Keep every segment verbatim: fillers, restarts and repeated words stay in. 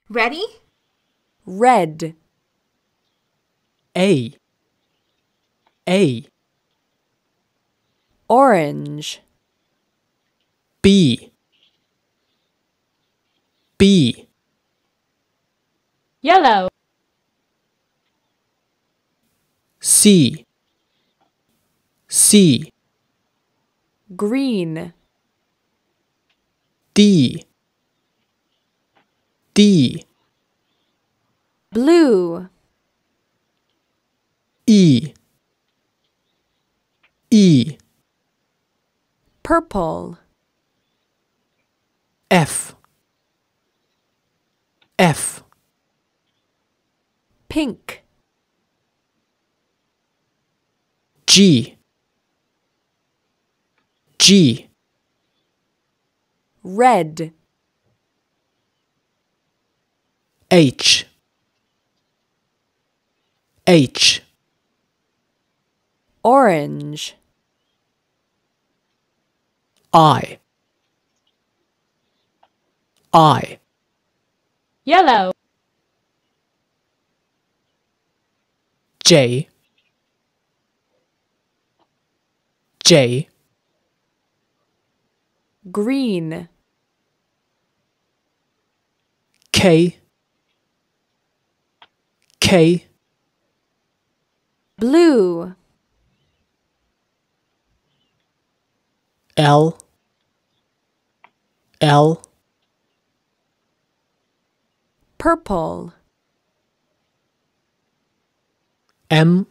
Ready? Red. A. A. Orange. B. B. Yellow. C. C. Green. D. D. Blue. E. E. Purple. F. F. Pink. G. G. Red. H. H. Orange. I. I. Yellow. J. J. Green. K. K. Blue. L. L. Purple. M.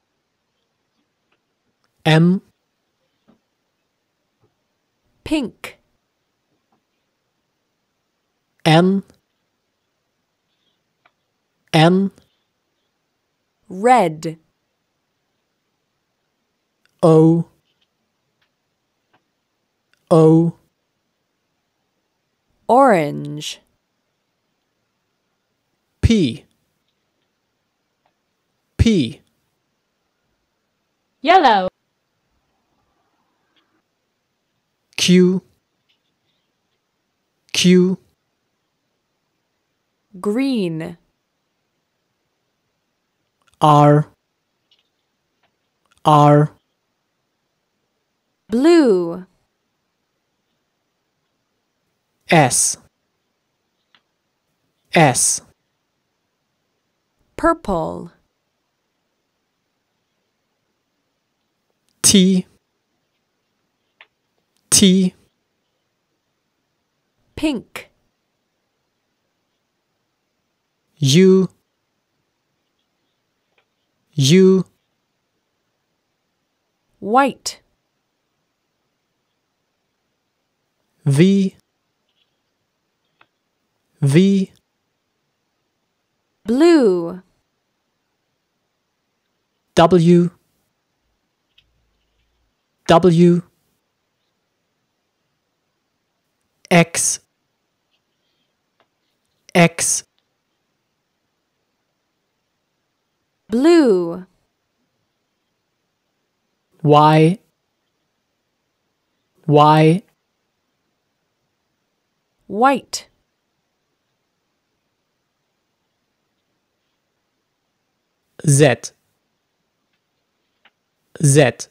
M. Pink. N. N. Red. O. O. Orange. P. P. Yellow. Q. Q. Green. R. R. Blue. S. S. Purple. T. T. Pink. U. U. White. V. V. Blue. W. W. X. X. Blue. Y. Y. White. Z. Z.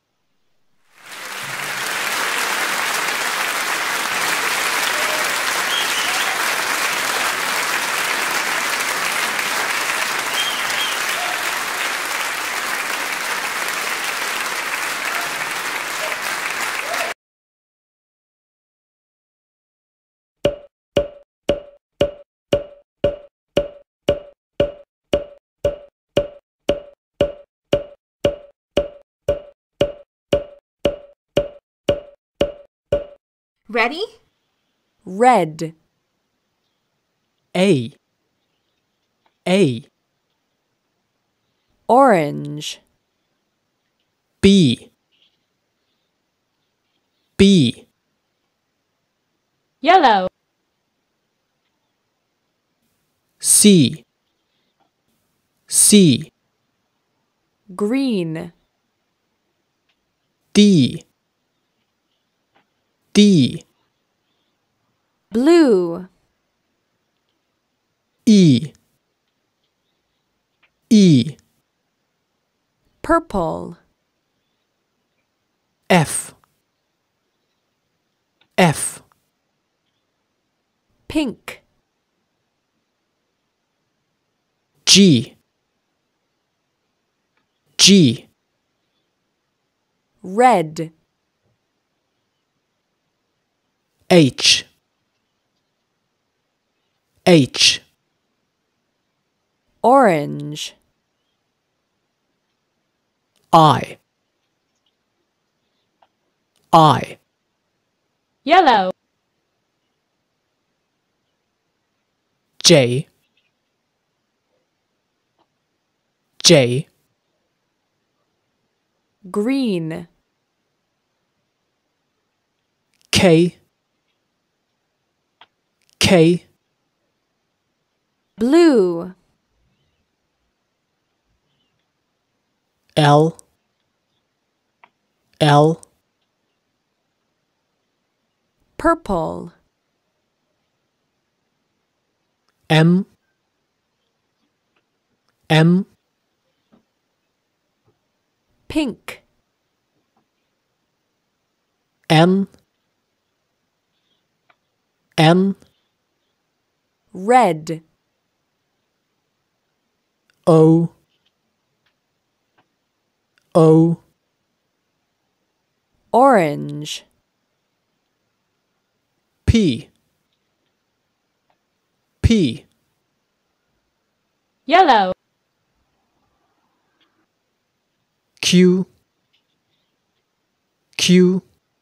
Ready? Red. A. A. Orange. B. B. Yellow. C. C. Green. D. D. Blue. E, E, purple, F, F, pink, G, G, red, H, H, orange, I, I, Yellow. J, J, green, K, K, blue, L, L, purple, M, M, pink, N, N, red, O, O, orange, P, P, Yellow. Q, Q,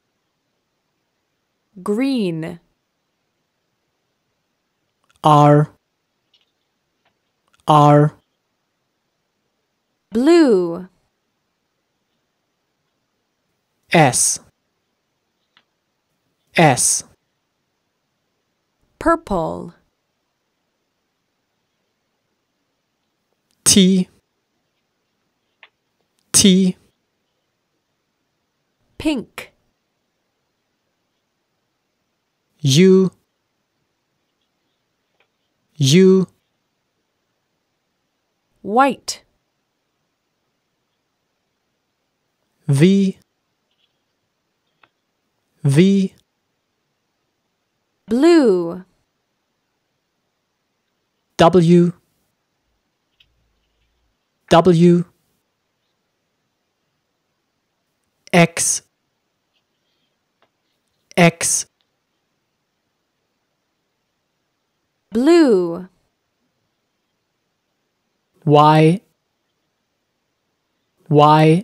green, R, R, blue, S, S, purple, T, T, pink, U, U, white, V, V, blue, W, W, X, X, blue, Y, Y,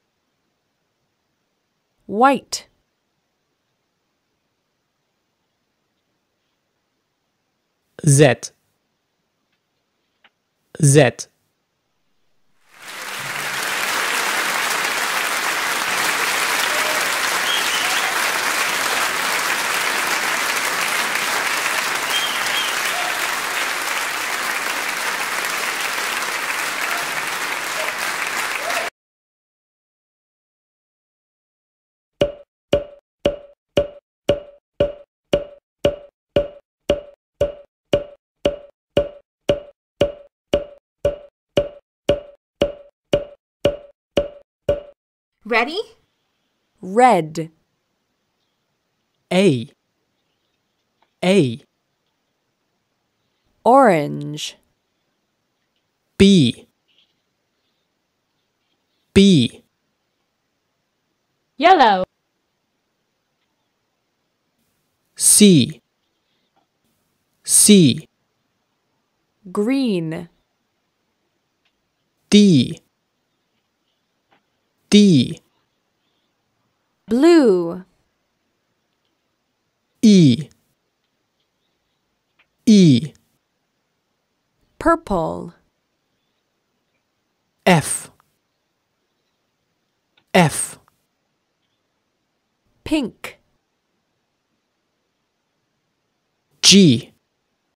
white, Z, Z. Ready? red, A, A, orange, B, B, Yellow. C, C, green, D, D, blue, E, E, purple, F, F, pink, G,